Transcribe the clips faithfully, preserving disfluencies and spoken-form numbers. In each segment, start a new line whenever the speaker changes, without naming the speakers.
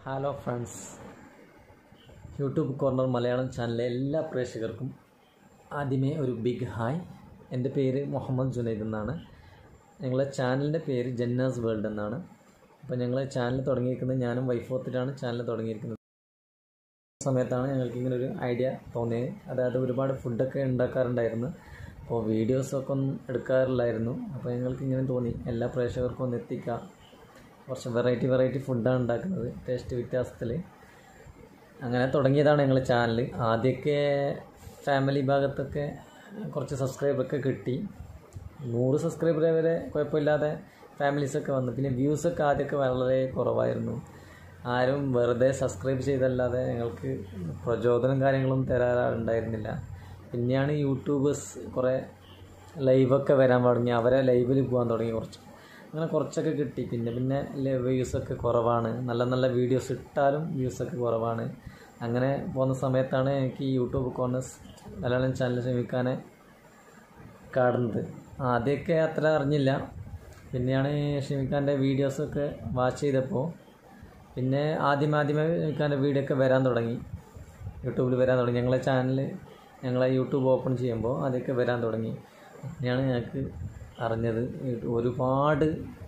Hello friends, YouTube corner Malayalam ചാനലിലെ എല്ലാ പ്രേക്ഷകർക്കും ആദ്യമേ ഒരു ബിഗ് ഹായ്. എൻ്റെ പേര് മുഹമ്മദ് ജുനൈദ് എന്നാണ്. ഞങ്ങളെ ചാനലിൻ്റെ പേര് ജന്നാസ് വേൾഡ് എന്നാണ്. അപ്പോൾ ഞങ്ങൾ ചാനൽ തുടങ്ങിയിരിക്കുന്നത് ഞാനും വൈഫ് ഒത്തിട്ടാണ് ചാനൽ തുടങ്ങിയിരിക്കുന്നത്. സമയത്താണ് ഞങ്ങൾക്ക് ഇങ്ങനെ ഒരു ഐഡിയ തോന്നിയത്. അതായത് ഒരുപാട് ഫുഡൊക്കെ ഉണ്ടാക്കാറുണ്ടായിരുന്നു, അപ്പോൾ വീഡിയോസൊക്കെ ഒന്നും എടുക്കാറില്ലായിരുന്നു. അപ്പോൾ ഞങ്ങൾക്ക് ഇങ്ങനെ തോന്നി എല്ലാ പ്രേക്ഷകർക്കും ഒന്ന് എത്തിക്കാം. കുറച്ച് വെറൈറ്റി വെറൈറ്റി ഫുഡാണ് ഉണ്ടാക്കുന്നത്, ടേസ്റ്റ് വ്യത്യാസത്തിൽ. അങ്ങനെ തുടങ്ങിയതാണ് ഞങ്ങൾ ചാനൽ. ആദ്യമൊക്കെ ഫാമിലി ഭാഗത്തൊക്കെ കുറച്ച് സബ്സ്ക്രൈബറൊക്കെ കിട്ടി. നൂറ് സബ്സ്ക്രൈബർ വരെ കുഴപ്പമില്ലാതെ ഫാമിലീസൊക്കെ വന്നു. പിന്നെ വ്യൂസൊക്കെ ആദ്യമൊക്കെ വളരെ കുറവായിരുന്നു. ആരും വെറുതെ സബ്സ്ക്രൈബ് ചെയ്തല്ലാതെ ഞങ്ങൾക്ക് പ്രചോദനം കാര്യങ്ങളൊന്നും തരാറുണ്ടായിരുന്നില്ല. പിന്നെയാണ് യൂട്യൂബേഴ്സ് കുറേ ലൈവൊക്കെ വരാൻ തുടങ്ങി. അവരെ ലൈവിൽ പോകാൻ തുടങ്ങി. കുറച്ച് അങ്ങനെ കുറച്ചൊക്കെ കിട്ടി. പിന്നെ പിന്നെ വ്യൂസൊക്കെ കുറവാണ്. നല്ല നല്ല വീഡിയോസ് ഇട്ടാലും വ്യൂസൊക്കെ കുറവാണ്. അങ്ങനെ പോകുന്ന സമയത്താണ് എനിക്ക് ഈ യൂട്യൂബ് കോർണേഴ്സ് മലയാളം ചാനൽ ക്ഷമിക്കാനെ കാണുന്നത്. ആദ്യമൊക്കെ അത്ര അറിഞ്ഞില്ല. പിന്നെയാണ് ഷെമിഖാൻ്റെ വീഡിയോസൊക്കെ വാച്ച് ചെയ്തപ്പോൾ പിന്നെ ആദ്യം ആദ്യമേ ഷെമിഖാൻ്റെ വീഡിയോ ഒക്കെ വരാൻ തുടങ്ങി, യൂട്യൂബിൽ വരാൻ തുടങ്ങി. ഞങ്ങളെ ചാനൽ ഞങ്ങളെ യൂട്യൂബ് ഓപ്പൺ ചെയ്യുമ്പോൾ അതൊക്കെ വരാൻ തുടങ്ങി. അങ്ങനെയാണ് ഞങ്ങൾക്ക് അറിഞ്ഞത് ഒരുപാട്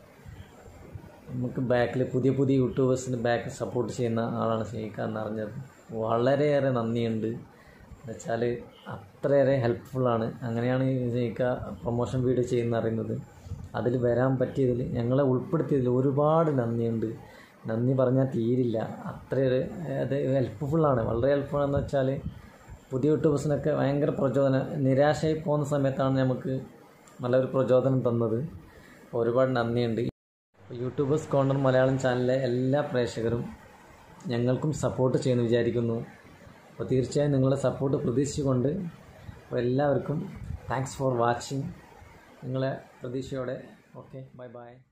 നമുക്ക് ബാക്കിൽ പുതിയ പുതിയ യൂട്യൂബേഴ്സിന് ബാക്കിൽ സപ്പോർട്ട് ചെയ്യുന്ന ആളാണ് ഷെമിഖാൻ എന്നറിഞ്ഞത്. വളരെയേറെ നന്ദിയുണ്ട്. എന്നുവെച്ചാൽ അത്രയേറെ ഹെൽപ്ഫുള്ളാണ്. അങ്ങനെയാണ് ഷെമിഖാൻ പ്രൊമോഷൻ വീഡിയോ ചെയ്യുന്ന അറിയുന്നത്. അതിൽ വരാൻ പറ്റിയതിൽ ഞങ്ങളെ ഉൾപ്പെടുത്തിയതിൽ ഒരുപാട് നന്ദിയുണ്ട്. നന്ദി പറഞ്ഞാൽ തീരില്ല. അത്രയേറെ അത് ഹെൽപ്ഫുള്ളാണ്, വളരെ ഹെൽപ്ഫുള്ളാണെന്ന് വെച്ചാൽ പുതിയ യൂട്യൂബേഴ്സിനൊക്കെ ഭയങ്കര പ്രചോദനം. നിരാശയായി പോകുന്ന സമയത്താണ് നമുക്ക് നല്ലൊരു പ്രചോദനം തന്നത്. ഒരുപാട് നന്ദിയുണ്ട്. യൂട്യൂബേഴ്സ് കോർണർ മലയാളം ചാനലിലെ എല്ലാ പ്രേക്ഷകരും ഞങ്ങൾക്കും സപ്പോർട്ട് ചെയ്യുമെന്ന് വിചാരിക്കുന്നു. അപ്പോൾ തീർച്ചയായും നിങ്ങളുടെ സപ്പോർട്ട് പ്രതീക്ഷിച്ചുകൊണ്ട് അപ്പോൾ എല്ലാവർക്കും താങ്ക്സ് ഫോർ വാച്ചിങ്. നിങ്ങളെ പ്രതീക്ഷയോടെ ഓക്കെ, ബൈ ബൈ.